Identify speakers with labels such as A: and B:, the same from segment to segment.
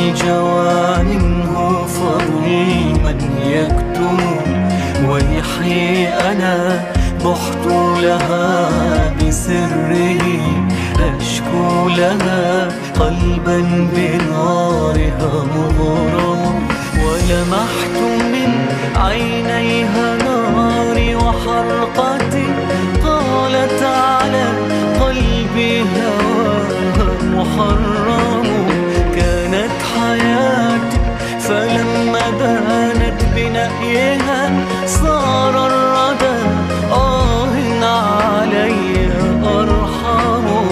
A: الجوى منه فضل من يكتم، ويحيي أنا بحت لها بسره، أشكو لها قلبا بنارها مغرم، ولمحت من عينيها ناري وحرقتي، قالت على قلبي هواها محرم، كانت حياتي فلما بانت بنأيها صار الردى علي أرحم.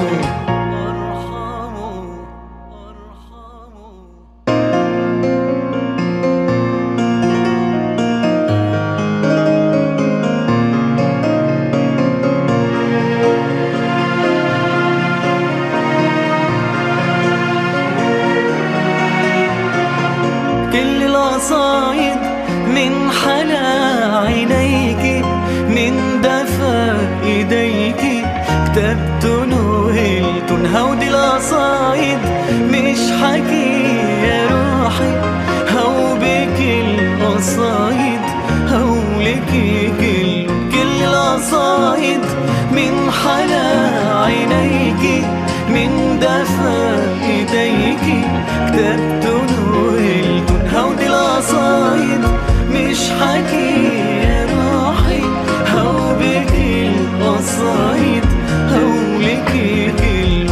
A: كل القصايد من حلا عينيك، من دفا ايديك كتبت نوهلت، هودي القصايد مش حكي يا روحي، هو بك القصايد هولك كل القصايد من حلا عينيك، من دفا ايديك كتبت نوهلت، هودي القصايد مش حكي يا روحي، هو بك القصايد هولك كل.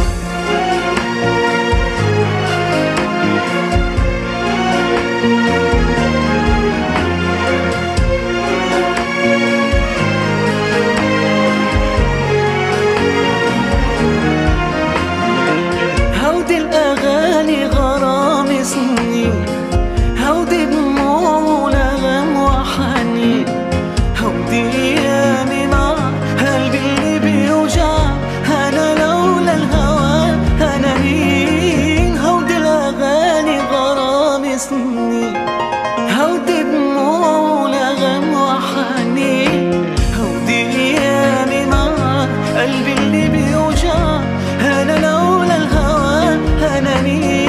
A: هودي الأغاني غرام سنين، هودي دموع ونغم وحنين، هودي أيامي مع قلبي اللي بيوجع، أنا لولا الهوى أنا مين. هودي الأغاني غرام سنين، هودي دموع ونغم وحنين، هودي أيامي مع قلبي اللي بيوجع، أنا لولا الهوى أنا مين.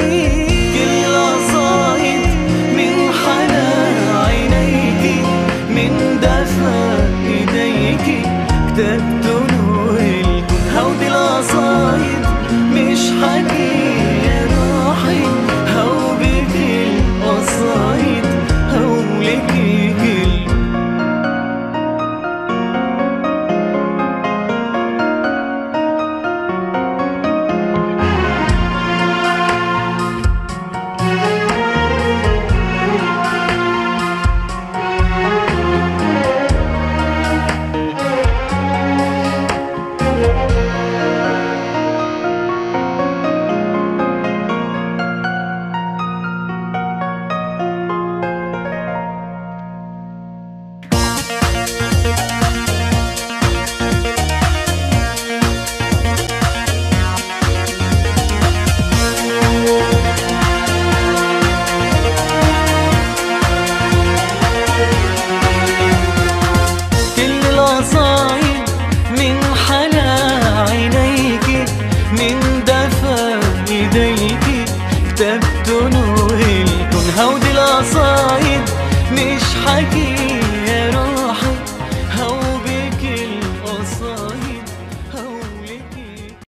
A: كتبت نوهلت، هودي القصايد مش حكي يا روحي، هو بك القصايد هولك كل. القصايد من حلا عينيك، من دفا ايديك كتبت نوهلت، هودي القصايد مش حكي